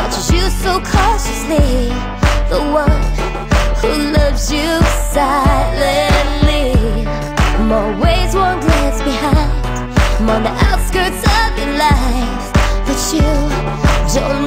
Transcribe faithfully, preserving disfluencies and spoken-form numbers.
watches you so cautiously, the one who loves you silently. I'm always one glance behind, I'm on the outskirts of your life, but you don't